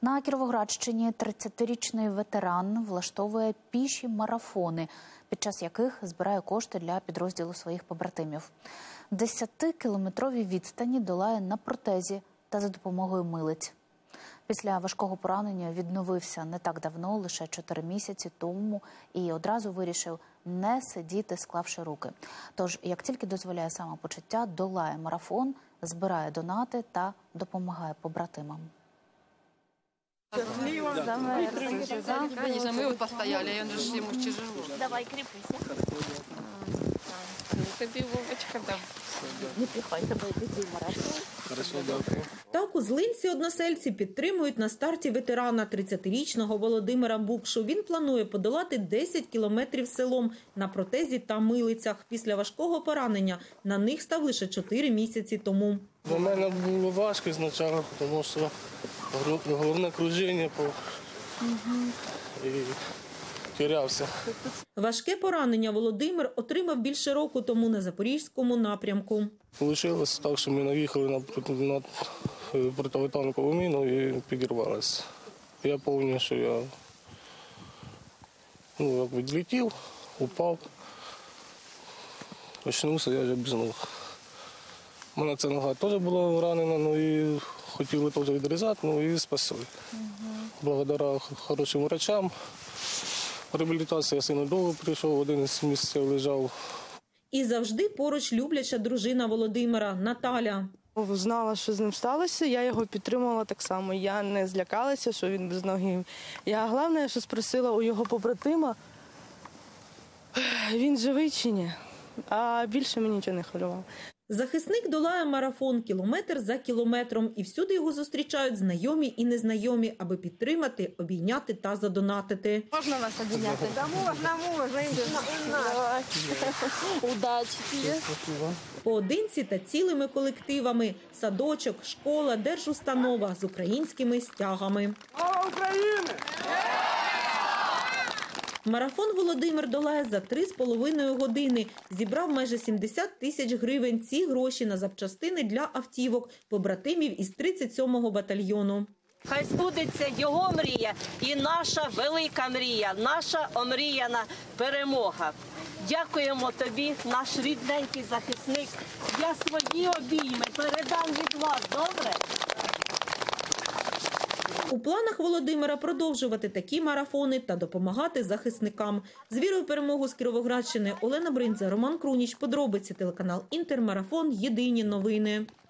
На Кіровоградщині 30-річний ветеран влаштовує піші марафони, під час яких збирає кошти для підрозділу своїх побратимів. 10-кілометрові відстані долає на протезі та за допомогою милиць. Після важкого поранення відновився не так давно, лише 4 місяці тому, і одразу вирішив не сидіти, склавши руки. Тож, як тільки дозволяє самопочуття, долає марафон, збирає донати та допомагає побратимам. Конечно, мы вот постояли, и он же ему тяжело. Давай, крепись. Тобі, Вовочка, дам. Не приходьте, бо йдіть в марафон. Хорошо, дякую. Так у Злинці односельці підтримують на старті ветерана 30-річного Володимира Букшу. Він планує подолати 10 кілометрів селом на протезі та милицях. Після важкого поранення на них став лише 4 місяці тому. Для мене було важко спочатку, тому що головне круження і терявся. Важке поранення Володимир отримав більше року тому на Запорізькому напрямку. Вийшло так, що ми наїхали на противотанкову міну і підірвалися. Я пам'ятаю, що я відлетів, упав, очнувся, я вже без ног. У мене ця нога теж була ранена, і хотіли теж відрізати, і спасли. Благодаря хорошим врачам. Реабілітація сильно довго прийшов, один із місяців лежав. І завжди поруч любляча дружина Володимира Наталя. Знала, що з ним сталося, я його підтримувала так само. Я не злякалася, що він без ноги. Я головне, що спросила у його побратима, він живий чи ні, а більше мені нічого не хвилювало. Захисник долає марафон кілометр за кілометром, і всюди його зустрічають знайомі і незнайомі, аби підтримати, обійняти та задонатити. Можна вас обійняти? Да можна. Удачі. Поодинці та цілими колективами – садочок, школа, держустанова з українськими стягами. Слава Україні! Марафон Володимир долає за 3,5 години. Зібрав майже 70 тисяч гривень. Ці гроші на запчастини для автівок побратимів із 37-го батальйону. Хай збудеться його мрія і наша велика мрія, наша омріяна перемога. Дякуємо тобі, наш рідненький захисник. Я свої обійми передам від вас, добре? У планах Володимира продовжувати такі марафони та допомагати захисникам. З вірою в перемогу з Кіровоградщини Олена Бринза, Роман Круніч. Подробиці телеканал Інтермарафон. Єдині новини.